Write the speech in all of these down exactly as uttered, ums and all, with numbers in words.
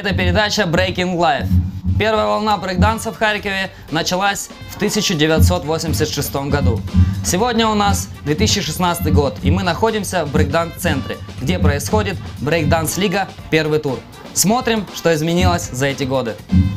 Это передача Breaking Life. Первая волна брейкданса в Харькове началась в тысяча девятьсот восемьдесят шестом году. Сегодня у нас две тысячи шестнадцатый год, и мы находимся в брейкданс-центре, где происходит брейкданс-лига первый тур. Смотрим, что изменилось за эти годы.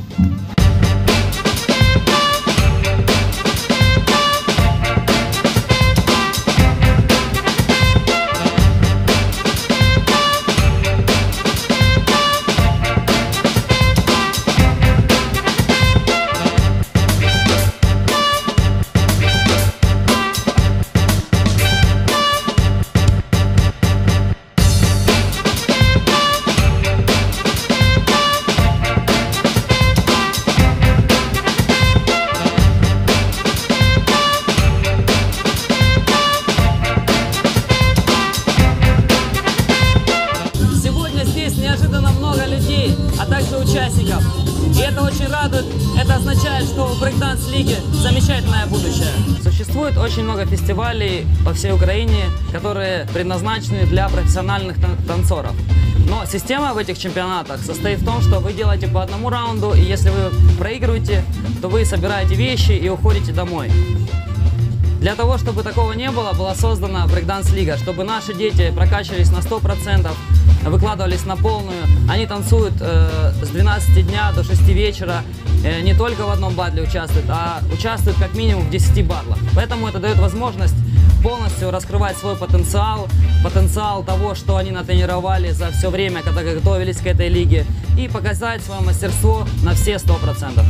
А также участников. И это очень радует. Это означает, что в брейкданс-лиге замечательное будущее. Существует очень много фестивалей по всей Украине, которые предназначены для профессиональных танцоров. Но система в этих чемпионатах состоит в том, что вы делаете по одному раунду, и если вы проигрываете, то вы собираете вещи и уходите домой. Для того, чтобы такого не было, была создана брейкданс-лига, чтобы наши дети прокачивались на сто процентов, выкладывались на полную. Они танцуют э, с двенадцати дня до шести вечера, э, не только в одном батле участвуют, а участвуют как минимум в десяти батлах. Поэтому это дает возможность полностью раскрывать свой потенциал, потенциал того, что они натренировали за все время, когда готовились к этой лиге, и показать свое мастерство на все сто процентов.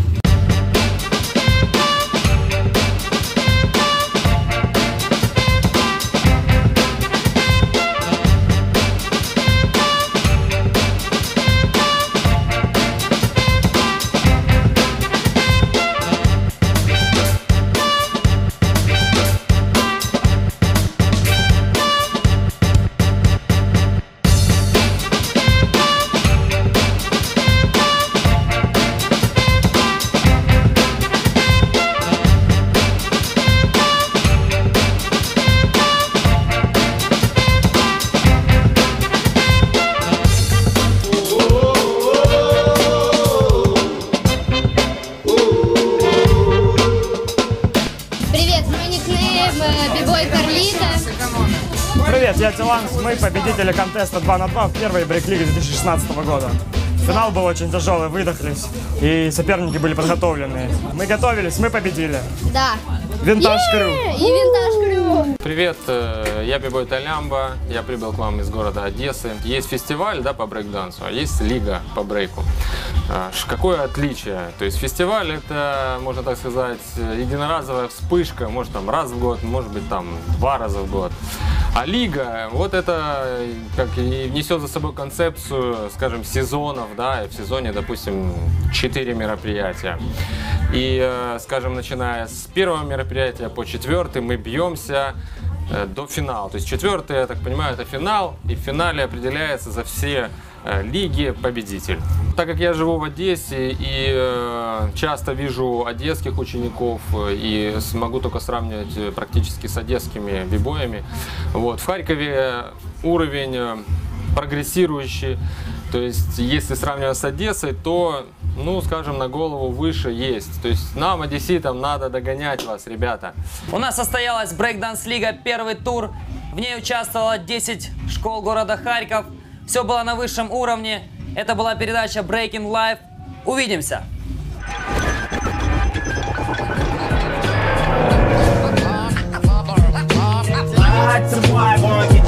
Привет, я Тиланс, мы победители контеста два на два в первой брейк-лиге две тысячи шестнадцатого года. Финал был очень тяжелый, выдохлись, и соперники были подготовленные. Мы готовились, мы победили. Да. Винтаж Крю. И Винтаж Крю. Привет, я Би-бой Талямба, я прибыл к вам из города Одессы. Есть фестиваль, да, по брейк-дансу, а есть лига по брейку. Какое отличие? То есть фестиваль — это, можно так сказать, единоразовая вспышка, может там раз в год, может быть там два раза в год. А лига, вот это как и несет за собой концепцию, скажем, сезонов, да, и в сезоне, допустим, четыре мероприятия. И, скажем, начиная с первого мероприятия по четвертый мы бьемся до финала. То есть четвертый, я так понимаю, это финал, и в финале определяется за все лиги победитель. Так как я живу в Одессе и э, часто вижу одесских учеников и могу только сравнивать практически с одесскими бибоями, вот, в Харькове уровень прогрессирующий. То есть если сравнивать с Одессой, то, ну, скажем, на голову выше есть. То есть нам, одесситам, надо догонять вас, ребята. У нас состоялась брейкданс-лига первый тур. В ней участвовало десять школ города Харьков. Все было на высшем уровне. Это была передача Breaking Life. Увидимся! That's why